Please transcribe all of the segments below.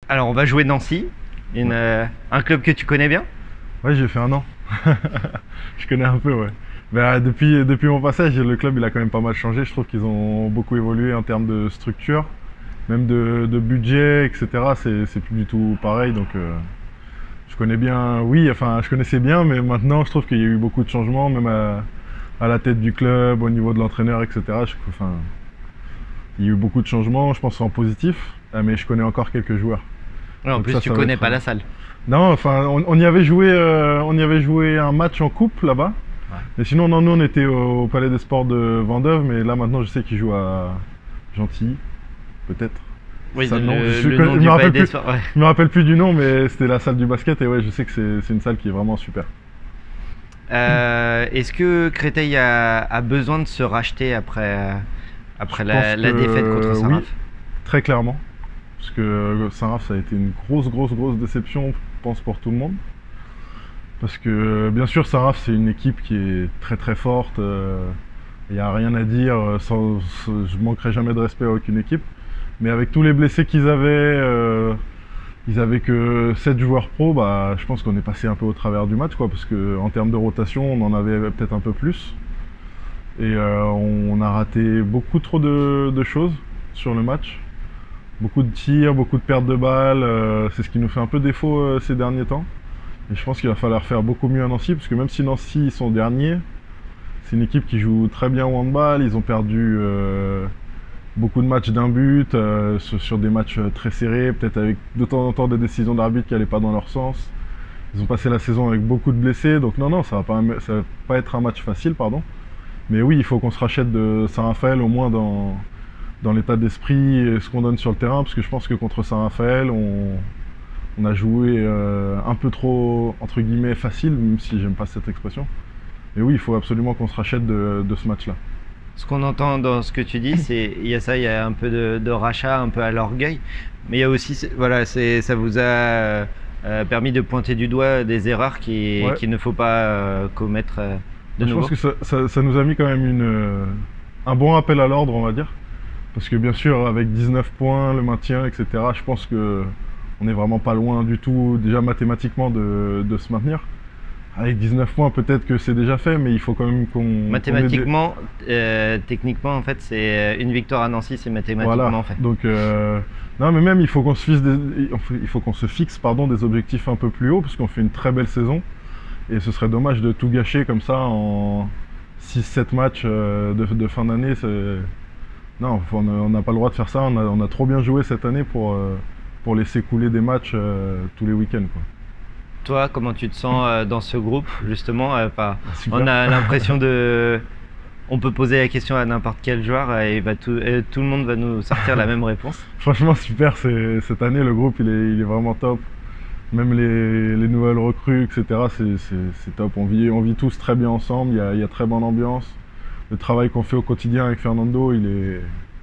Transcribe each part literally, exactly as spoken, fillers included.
Alors, on va jouer Nancy, une, Ouais, euh, un club que tu connais bien. ouais, j'ai fait un an. Je connais un peu, ouais. Bah, depuis, depuis mon passage, le club il a quand même pas mal changé. Je trouve qu'ils ont beaucoup évolué en termes de structure, même de, de budget, et cetera. C'est c'est plus du tout pareil. Donc, euh, je connais bien, oui, enfin, je connaissais bien, mais maintenant, je trouve qu'il y a eu beaucoup de changements, même à, à la tête du club, au niveau de l'entraîneur, et cetera. Je, enfin, il y a eu beaucoup de changements, je pense en positif, euh, mais je connais encore quelques joueurs. Ouais, en Donc plus, ça, tu ça va connais être. pas euh, la salle. Non, enfin, on, on y avait joué, euh, on y avait joué un match en coupe là-bas. Ouais. Mais sinon, non, nous, on était au, au Palais des Sports de Vendôme, mais là maintenant, je sais qu'ils jouent à Gentilly, peut-être. Oui, Ça, le, non, je, suis- le je nom me du palais rappelle des plus, sports. Ouais. je me rappelle plus du nom, mais c'était la salle du basket et ouais, je sais que c'est c'est une salle qui est vraiment super. Euh, Est-ce que Créteil a, a besoin de se racheter après, euh, après Je la, pense la que défaite contre oui, Saint-Raph? très clairement, parce que Saint-Raph, ça a été une grosse, grosse, grosse déception, je pense, pour tout le monde. Parce que bien sûr, Saint-Raph, c'est une équipe qui est très très forte. Il n'y a rien à dire. euh, Sans, sans- je manquerai jamais de respect à aucune équipe. Mais avec tous les blessés qu'ils avaient, euh, ils avaient que sept joueurs pro. Bah, je pense qu'on est passé un peu au travers du match, quoi. Parce que en termes de rotation, on en avait peut-être un peu plus. Et euh, on a raté beaucoup trop de, de choses sur le match. Beaucoup de tirs, beaucoup de pertes de balles. euh, c'est ce qui nous fait un peu défaut euh, ces derniers temps. Et je pense qu'il va falloir faire beaucoup mieux à Nancy, parce que même si Nancy ils sont derniers, c'est une équipe qui joue très bien au handball. Ils ont perdu euh, beaucoup de matchs d'un but, euh, sur, sur des matchs euh, très serrés, peut-être avec de temps en temps des décisions d'arbitre qui n'allaient pas dans leur sens. Ils ont passé la saison avec beaucoup de blessés, donc non, non, ça va pas, ça va pas être un match facile, pardon. Mais oui, il faut qu'on se rachète de Saint-Raphaël, au moins dans, dans l'état d'esprit et ce qu'on donne sur le terrain, parce que je pense que contre Saint-Raphaël, on, on a joué euh, un peu trop, entre guillemets, facile, même si j'aime pas cette expression. Mais oui, il faut absolument qu'on se rachète de, de ce match-là. Ce qu'on entend dans ce que tu dis, c'est il y a ça, il y a un peu de, de rachat, un peu à l'orgueil, mais il y a aussi, c'est- voilà, c'est ça vous a euh, euh, permis de pointer du doigt des erreurs qui Ouais. qu'il ne faut pas euh, commettre euh, de Je nouveau. pense que ça, ça- ça nous a mis quand même une, euh, un bon rappel à l'ordre, on va dire. Parce que bien sûr, avec dix-neuf points, le maintien, et cetera, je pense que on n'est vraiment pas loin du tout, déjà mathématiquement, de, de se maintenir. Avec dix-neuf points, peut-être que c'est déjà fait, mais il faut quand même qu'on... qu'on ait des- Mathématiquement, euh, techniquement, en fait, c'est une victoire à Nancy, c'est mathématiquement Voilà. fait. Donc, euh, non, mais même, il faut qu'on se fixe, des, il faut qu'on se fixe pardon, des objectifs un peu plus hauts, parce qu'on fait une très belle saison. Et ce serait dommage de tout gâcher comme ça en six sept matchs euh, de, de fin d'année. c'est- Non, faut- on a- on n'a pas le droit de faire ça. On a, on a trop bien joué cette année pour, euh, pour laisser couler des matchs euh, tous les week-ends, quoi. Toi, comment tu te sens euh, dans ce groupe, justement euh, pas- Super. On a l'impression de... On peut poser la question à n'importe quel joueur euh, et bah, tout, euh, tout le monde va nous sortir la même réponse. Franchement, super. c'est- Cette année, le groupe, il est, il est vraiment top. Même les, les nouvelles recrues, et cetera, c'est c'est- c'est top. On vit, on vit tous très bien ensemble. Il y a, il y a très bonne ambiance. Le travail qu'on fait au quotidien avec Fernando, il est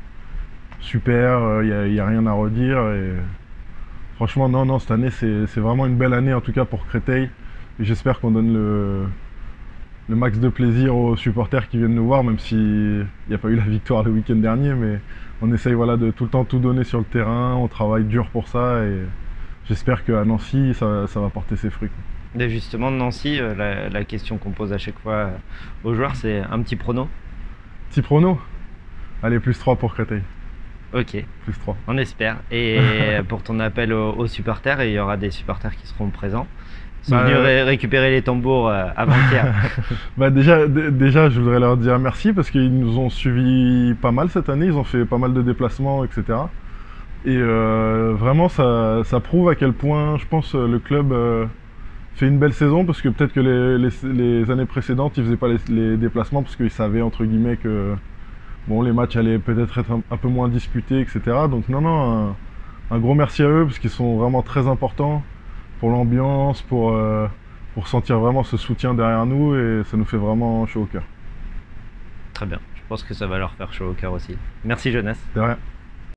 super. euh, Il n'y a, il y a rien à redire. Et franchement, non, non, cette année, c'est c'est vraiment une belle année, en tout cas pour Créteil. Et j'espère qu'on donne le, le max de plaisir aux supporters qui viennent nous voir, même s'il n'y a pas eu la victoire le week-end dernier. Mais on essaye voilà, de tout le temps tout donner sur le terrain. On travaille dur pour ça. Et j'espère qu'à Nancy, ça, ça va porter ses fruits, quoi. Et justement, de Nancy, euh, la, la question qu'on pose à chaque fois euh, aux joueurs, c'est un petit prono. Petit prono. Allez, plus trois pour Créteil. Ok, Plus trois. on espère. Et pour ton appel aux, aux supporters, il y aura des supporters qui seront présents. Ils sont Bah, venus euh, ré- récupérer les tambours euh, avant-hier. Bah déjà, d- déjà, je voudrais leur dire merci parce qu'ils nous ont suivis pas mal cette année. Ils ont fait pas mal de déplacements, et cetera. Et euh, vraiment, ça, ça prouve à quel point, je pense, euh, le club euh, fait une belle saison parce que peut-être que les, les- les années précédentes, ils faisaient pas les, les déplacements parce qu'ils savaient entre guillemets que bon, les matchs allaient peut-être être un, un peu moins disputés, et cetera. Donc non, non, un, un gros merci à eux parce qu'ils sont vraiment très importants pour l'ambiance, pour, euh, pour sentir vraiment ce soutien derrière nous et ça nous fait vraiment chaud au cœur. Très bien, je pense que ça va leur faire chaud au cœur aussi. Merci Jonas. De rien.